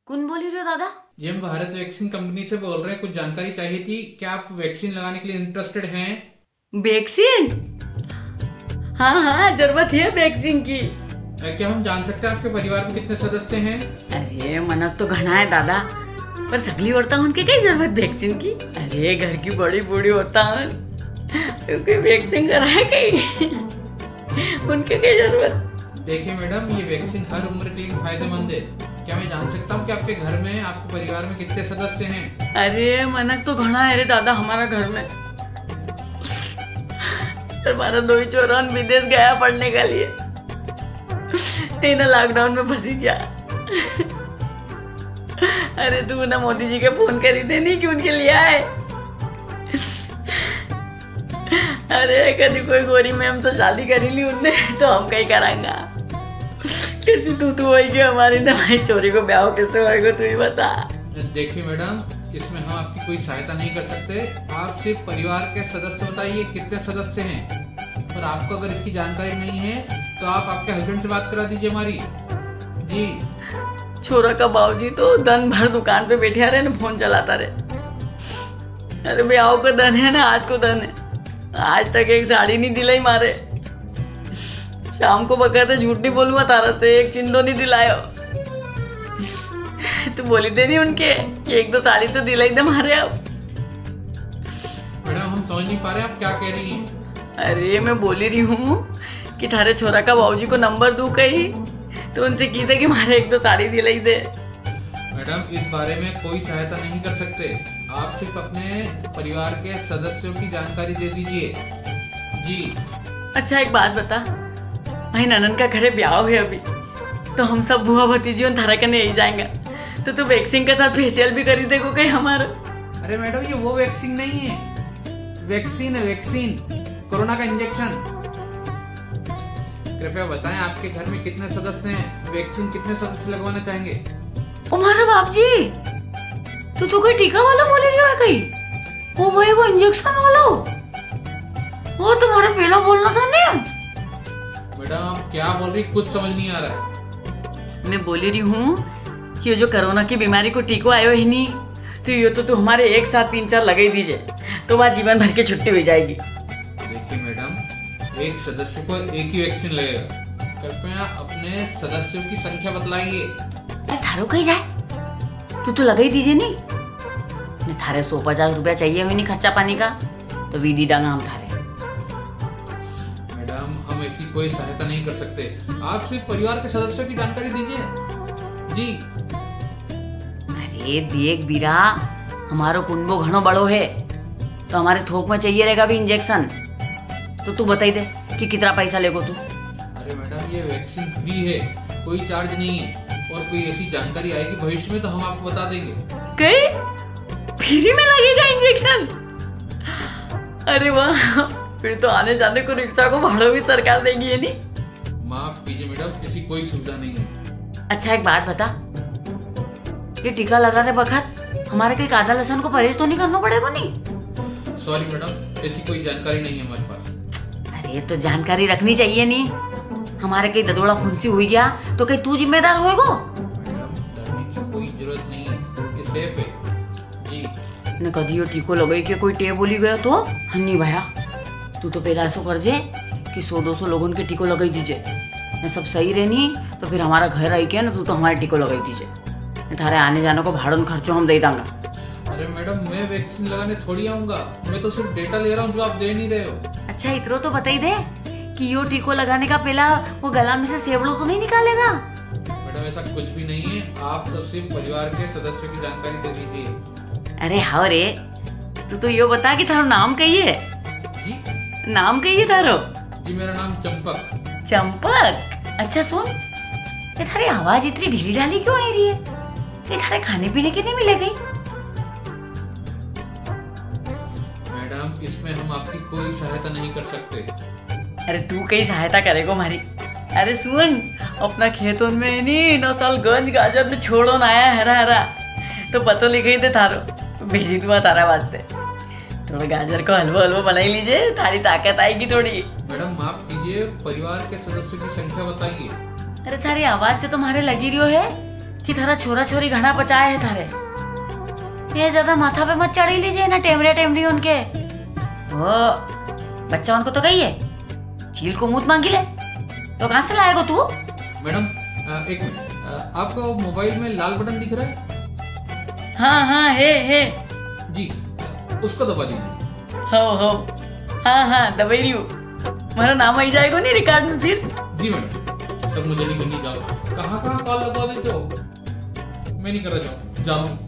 कौन बोली रहे हो दादा? जी हम भारत वैक्सीन कंपनी से बोल रहे हैं। कुछ जानकारी चाहिए थी। क्या आप वैक्सीन लगाने के लिए इंटरेस्टेड हैं? वैक्सीन? हाँ हाँ, जरूरत है वैक्सीन की। क्या हम जान सकते हैं आपके परिवार में कितने सदस्य हैं? अरे मनक तो घना है दादा, पर सगली औरता उनके क्या जरूरत वैक्सीन की? अरे घर की बड़ी बूढ़ी औरता तो वैक्सीन कराए कहीं उनके क्या जरूरत? देखिए मैडम, ये वैक्सीन हर उम्र के लिए फायदेमंद है। क्या मैं जान सकता हूँ कि आपके घर में, आपके परिवार में कितने सदस्य हैं? अरे मनक तो घना है रे दादा हमारा घर में। हमारा दो ही चोरन विदेश गया पढ़ने के लिए, ना लॉकडाउन में फंसी गया। अरे तू ना मोदी जी के फोन करी थे नहीं कि उनके लिए आए। अरे कभी कोई गोरी मैम से शादी करी ली उनने, तो हम कहीं कराएंगा। कैसी तू होगी हमारी ना भाई, चोरी को ब्याह कैसे होएगा तू ही बता। देखिए मैडम, इसमें हम आपकी कोई सहायता नहीं कर सकते। आप सिर्फ परिवार के सदस्य बताइए कितने सदस्य हैं, और आपको अगर इसकी जानकारी नहीं है तो आप आपके हस्बैंड से बात करा दीजिए हमारी। जी छोरा का बाबूजी तो दिन भर दुकान पे बैठे रहे ना, फोन चलाता रहे। अरे ब्याह को दन है ना, आज को दन है। आज तक एक साड़ी नहीं दिलाई मारे। शाम को बकायदा झूठ नहीं बोलूंगा तारा से, एक चिंदो नहीं दिलायो। तू बोली दे नहीं उनके कि एक दो साड़ी तो दिलाई दे मारे। अब मैडम हम समझ नहीं पा रहे आप क्या कह रही हैं। अरे मैं बोली रही हूँ कि थारे छोरा का बाबूजी को नंबर दू कही, तो उनसे की थे कि मारे एक दो साड़ी दिलाई दे। मैडम इस बारे में कोई सहायता नहीं कर सकते। आप सिर्फ अपने परिवार के सदस्यों की जानकारी दे दीजिए। जी अच्छा एक बात बता, भाई ननन का घरे ब्याह है अभी, तो हम सब बुआ भतीजी और थारा कने यही जाएंगे, तो तू वैक्सीन के साथ फेशियल भी करी देगो कहीं हमारा? अरे मैडम, ये वो वैक्सीन नहीं है, वैक्सीन है वैक्सीन, कोरोना का इंजेक्शन। कृपया बताएं आपके घर में कितने सदस्य हैं, वैक्सीन कितने सदस्य लगवाना चाहेंगे? हमारा बाप जी, तो तू कोई टीका वाला बोले रही है कहीं? ओ भाई वो इंजेक्शन वाला, वो तुम्हारा पहला बोलना था नहीं? मैडम आप क्या बोल रही, कुछ समझ नहीं आ रहा। मैं बोली रही हूँ कि ये जो कोरोना की बीमारी को टीको आयो ही नहीं, तो ये तो तू हमारे एक साथ 3-4 लगा दीजिए, तो वह जीवन भर की छुट्टी हो जाएगी। देखिए मैडम, एक सदस्य को एक ही वैक्सीन लगेगा। कृपया अपने सदस्यों की संख्या बतलाइए। अरे थारो कहीं जाए तो लगा ही दीजिए नहीं थारे 150 रुपया चाहिए हुई नहीं खर्चा पानी का, तो वीडी दांगा हम थारे। मैडम हम ऐसी कोई सहायता नहीं कर सकते। आप सिर्फ परिवार के सदस्यों की जानकारी दीजिए। जी अरे देख बीरा, हमारो कुंबो घणो बड़ो है, तो हमारे थोक में चाहिए रहेगा भी इंजेक्शन, तो तू बताई दे कि कितना पैसा लेगो तू? अरे मैडम ये वैक्सीन फ्री है, कोई चार्ज नहीं है, और कोई ऐसी जानकारी आएगी भविष्य में तो हम आपको बता देंगे। कहीं फ्री में लगेगा इंजेक्शन? अरे वाह, फिर तो आने जाने को रिक्शा को भाड़ा भी सरकार देगी है नहीं? माफ कीजिए मैडम, ऐसी कोई सुविधा नहीं है। अच्छा एक बात बता, ये टीका लगाने वक्त हमारे कहीं काजा लहसुन को परहेज तो नहीं करना पड़ेगा नहीं? सॉरी मैडम, ऐसी कोई जानकारी नहीं है हमारे पास। अरे तो जानकारी रखनी चाहिए नहीं? हमारे कहीं ददोड़ा फुंसी हुई गया तो कहीं तू जिम्मेदार होएगो? मैडम डरने की कोई जरूरत नहीं है, ये सेफ है। जी न कभी ये टीको लगाई के कोई टेप बोली गया तो हन्नी भैया, तू तो पहला ऐसा कर जे कि 100-200 लोगों के टीको लगाई दीजिए, न सब सही रहनी तो फिर हमारा घर आई के ना तू तो हमारे टीको लगाई दीजिए, न थारे आने जाने को भाड़न खर्चो हम दे देंगे। अरे मैडम मैं वैक्सीन लगाने थोड़ी आऊंगा, मैं तो सिर्फ डेटा ले रहा हूँ जो आप दे नहीं रहे हो। अच्छा इतना तो बताई दे कि यो टीको लगाने का पहला वो गला में से सेवड़ो तो नहीं निकालेगा? मैडम ऐसा कुछ भी नहीं है, आप तो सिर्फ परिवार के सदस्यों की जानकारी दे दीजिए। अरे हाँ रे, तू तो यो बता कि थारो नाम कही है? जी नाम कही है थारो? जी मेरा नाम चंपक। चंपक? अच्छा सुन, ये थारी आवाज इतनी ढीली ढाली क्यों आई रही है? ये थारे खाने पीने के नहीं मिले गई? मैडम इसमें हम आपकी कोई सहायता नहीं कर सकते। अरे तू कहीं सहायता करेगो हमारी? अरे सुन, अपना खेतों में नहीं नौसाल गंज गाजर में छोड़ो ना आया हरा हरा, तो पतो लिखे थे थारो, भेजी दूंगा तारा वास्ते। थोड़ा गाजर को हलवा हलवा बनाई लीजिए, थारी ताकत आएगी थोड़ी। मैडम माफ कीजिए, परिवार के सदस्यों की संख्या बताइए। अरे थारी आवाज से तुम्हारे लगी रही है कि थारा छोरा छोरी घड़ा पचाए है थारे। ये ज्यादा माथा पे मत चढ़ी लीजिए ना टेमरे टेमरी उनके। वो बच्चा उनको तो गई है, चील को मुंह मांगी ले, तो कहाँ से लाएगा तू? मैडम एक मिनट, आपको मोबाइल में लाल बटन दिख रहा है? हाँ है जी, उसको दबा दीजिए। हो हाँ दबाई रही हूँ। हमारा नाम आई जाएगा नहीं रिकॉर्ड में फिर। जी मैडम, सब मुझे नहीं करनी, जाओ। कहाँ कॉल लगवा देते हो? मैं नहीं कर रहा, जाओ जा रहा हूँ।